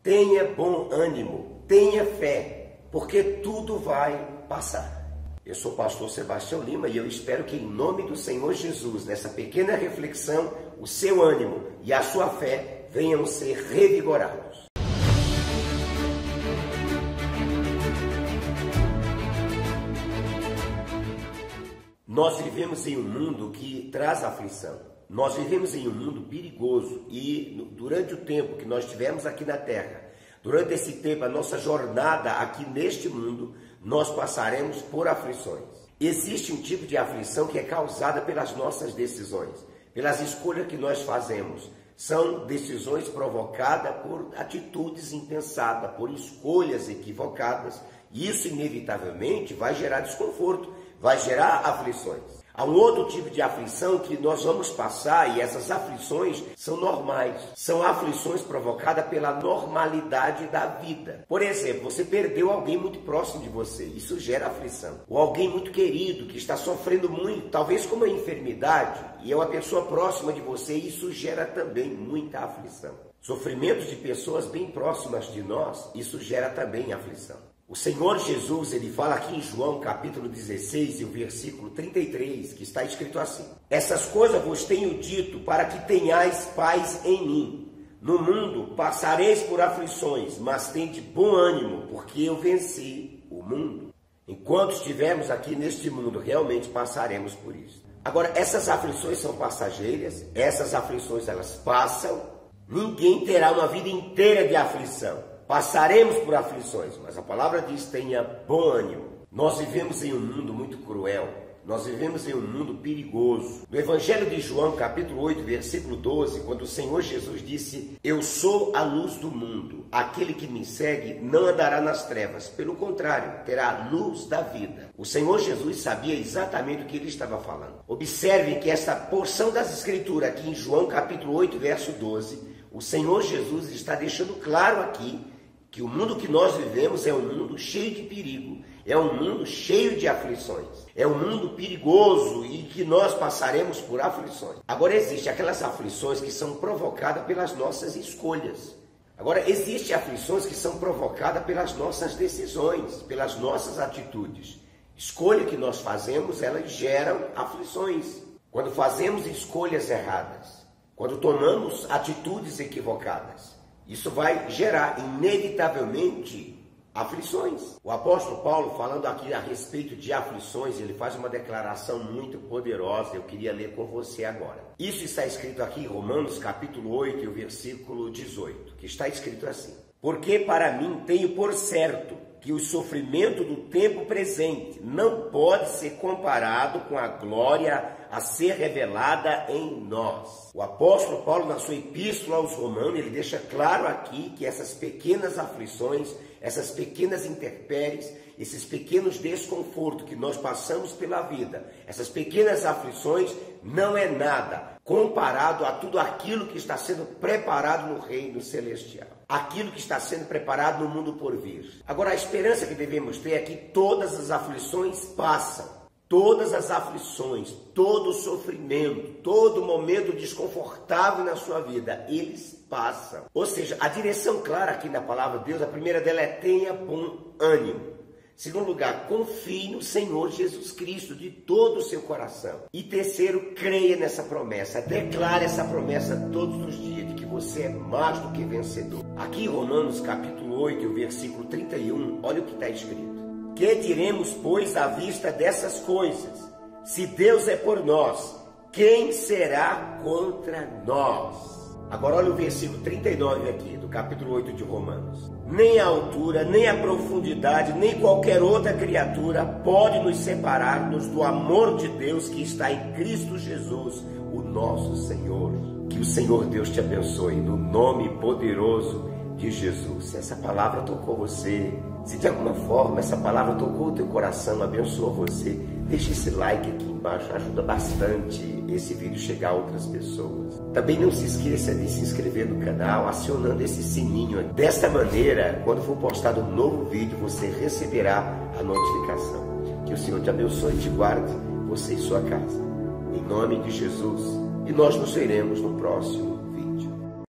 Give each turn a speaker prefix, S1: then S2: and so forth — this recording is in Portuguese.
S1: tenha bom ânimo, tenha fé, porque tudo vai passar. Eu sou o pastor Sebastião Lima e eu espero que em nome do Senhor Jesus, nessa pequena reflexão, o seu ânimo e a sua fé venham ser revigorados. Nós vivemos em um mundo que traz aflição. Nós vivemos em um mundo perigoso e durante o tempo que nós tivemos aqui na Terra, durante esse tempo, a nossa jornada aqui neste mundo, nós passaremos por aflições. Existe um tipo de aflição que é causada pelas nossas decisões, pelas escolhas que nós fazemos. São decisões provocadas por atitudes impensadas, por escolhas equivocadas. E isso, inevitavelmente, vai gerar desconforto, vai gerar aflições. Há um outro tipo de aflição que nós vamos passar e essas aflições são normais. São aflições provocadas pela normalidade da vida. Por exemplo, você perdeu alguém muito próximo de você. Isso gera aflição. Ou alguém muito querido que está sofrendo muito, talvez com uma enfermidade, e é uma pessoa próxima de você, isso gera também muita aflição. Sofrimentos de pessoas bem próximas de nós, isso gera também aflição. O Senhor Jesus, ele fala aqui em João capítulo 16 e o versículo 33, que está escrito assim: essas coisas vos tenho dito para que tenhais paz em mim. No mundo passareis por aflições, mas tende bom ânimo, porque eu venci o mundo. Enquanto estivermos aqui neste mundo, realmente passaremos por isso. Agora, essas aflições são passageiras, essas aflições elas passam, ninguém terá uma vida inteira de aflição. Passaremos por aflições, mas a palavra diz: tenha bom ânimo. Nós vivemos em um mundo muito cruel, nós vivemos em um mundo perigoso. No Evangelho de João, capítulo 8, versículo 12, quando o Senhor Jesus disse: eu sou a luz do mundo, aquele que me segue não andará nas trevas, pelo contrário, terá a luz da vida. O Senhor Jesus sabia exatamente o que ele estava falando. Observe que essa porção das Escrituras, aqui em João, capítulo 8, verso 12, o Senhor Jesus está deixando claro aqui que o mundo que nós vivemos é um mundo cheio de perigo, é um mundo cheio de aflições, é um mundo perigoso e que nós passaremos por aflições. Agora, existem aquelas aflições que são provocadas pelas nossas escolhas. Agora, existem aflições que são provocadas pelas nossas decisões, pelas nossas atitudes. Escolha que nós fazemos, elas geram aflições. Quando fazemos escolhas erradas, quando tomamos atitudes equivocadas, isso vai gerar, inevitavelmente, aflições. O apóstolo Paulo, falando aqui a respeito de aflições, ele faz uma declaração muito poderosa, eu queria ler com você agora. Isso está escrito aqui em Romanos, capítulo 8, e o versículo 18, que está escrito assim: porque para mim tenho por certo que o sofrimento do tempo presente não pode ser comparado com a glória a ser revelada em nós. O apóstolo Paulo, na sua epístola aos Romanos, ele deixa claro aqui que essas pequenas aflições, essas pequenas intempéries, esses pequenos desconfortos que nós passamos pela vida, essas pequenas aflições não é nada comparado a tudo aquilo que está sendo preparado no reino celestial, aquilo que está sendo preparado no mundo por vir. Agora, a esperança que devemos ter é que todas as aflições passam. Todas as aflições, todo o sofrimento, todo momento desconfortável na sua vida, eles passam. Ou seja, a direção clara aqui na palavra de Deus, a primeira dela é: tenha bom ânimo. Segundo lugar, confie no Senhor Jesus Cristo de todo o seu coração. E terceiro, creia nessa promessa. Declare essa promessa todos os dias, de que você é mais do que vencedor. Aqui em Romanos capítulo 8, versículo 31, olha o que está escrito: que diremos, pois, à vista dessas coisas? Se Deus é por nós, quem será contra nós? Agora olha o versículo 39 aqui, do capítulo 8 de Romanos. Nem a altura, nem a profundidade, nem qualquer outra criatura pode nos separar-nos do amor de Deus que está em Cristo Jesus, o nosso Senhor. Que o Senhor Deus te abençoe, no nome poderoso de Jesus. Se essa palavra tocou você, se de alguma forma essa palavra tocou o teu coração, abençoou você, deixe esse like aqui embaixo, ajuda bastante esse vídeo chegar a outras pessoas. Também não se esqueça de se inscrever no canal, acionando esse sininho. Desta maneira, quando for postado um novo vídeo, você receberá a notificação. Que o Senhor te abençoe e te guarde, você e sua casa. Em nome de Jesus. E nós nos veremos no próximo